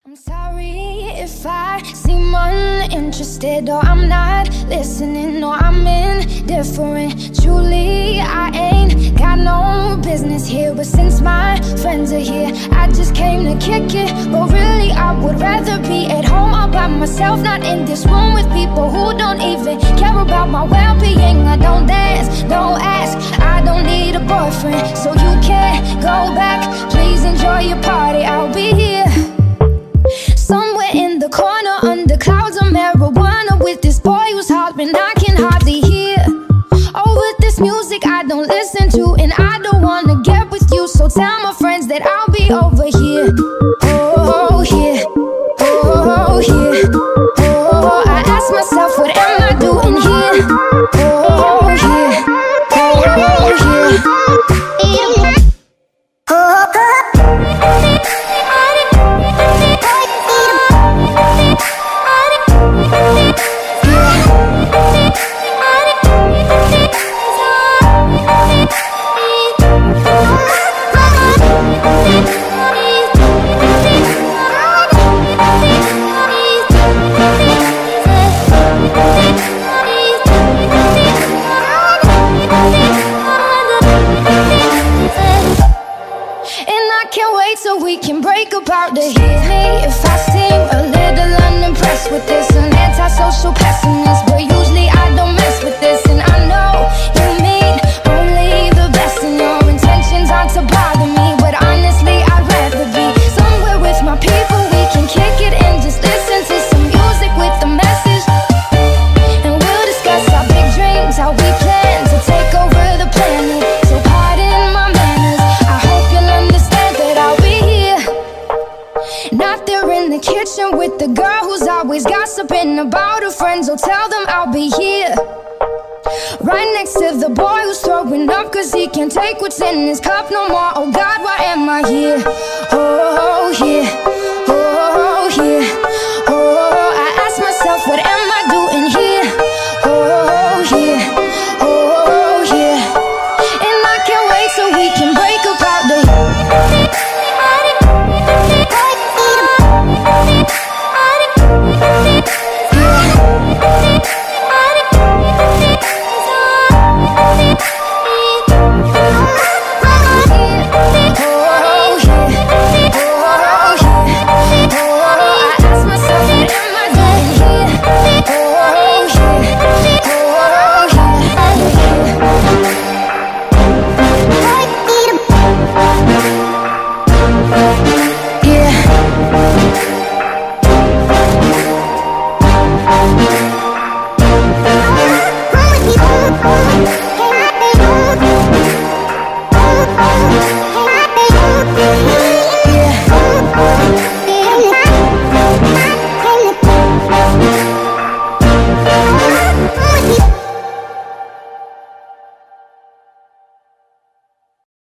I'm sorry if I seem uninterested, or I'm not listening, or I'm indifferent. Truly, I ain't got no business here, but since my friends are here, I just came to kick it. But really, I would rather be at home all by myself, not in this room with people who don't even care about my well-being. I don't dance, don't ask, I don't need a boyfriend, so you can't go back. Please enjoy your party, I'll be here somewhere in the corner under clouds of marijuana with this boy who's hollering I can hardly hear. Oh, with this music I don't listen to, and I don't wanna get with you, so tell my friends that I'll be over here. Oh, here, oh, here, oh, I ask myself, what am I doing here? Oh, here, oh, here, so we can break apart to hear me if I seem a little unimpressed with this. An antisocial pessimist, but usually I don't mess with this. And I know you mean only the best, and your intentions aren't to bother me, but honestly I'd rather be somewhere with my people. We can kick it and just listen to some music with a message, and we'll discuss our big dreams, how we plan to take over the planet. So pardon my manners, I hope you'll understand that I'll be not there in the kitchen with the girl who's always gossiping about her friends. Oh, tell them I'll be here right next to the boy who's throwing up cause he can't take what's in his cup no more. Oh God, why am I here? Oh, here.